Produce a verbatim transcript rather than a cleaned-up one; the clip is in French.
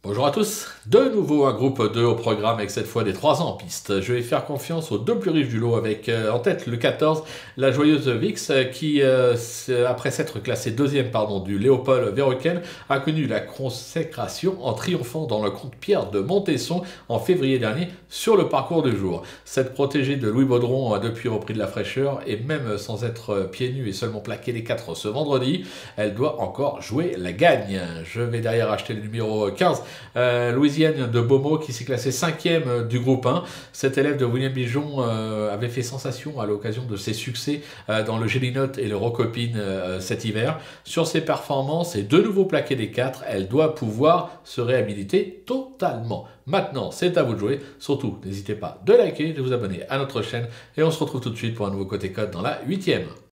Bonjour à tous, de nouveau un groupe deux au programme avec cette fois des trois ans en piste. Je vais faire confiance aux deux plus riches du lot avec euh, en tête le quatorze, la joyeuse Vix, euh, qui euh, après s'être classé deuxième pardon, du Léopold Verreken, a connu la consécration en triomphant dans le compte Pierre de Montesson en février dernier sur le parcours du jour. Cette protégée de Louis Baudron a depuis repris de la fraîcheur et même sans être pieds nus et seulement plaqué les quatre ce vendredi, elle doit encore jouer la gagne. Je vais derrière acheter le numéro quinze, Euh, Louisiane de Beaumont qui s'est classé cinquième du groupe un. Cet élève de William Bijon euh, avait fait sensation à l'occasion de ses succès euh, dans le Gélinote et le Rocopine euh, cet hiver. Sur ses performances et de nouveau plaqué des quatre, elle doit pouvoir se réhabiliter totalement. Maintenant, c'est à vous de jouer. Surtout, n'hésitez pas de liker, de vous abonner à notre chaîne et on se retrouve tout de suite pour un nouveau côté code dans la huitième.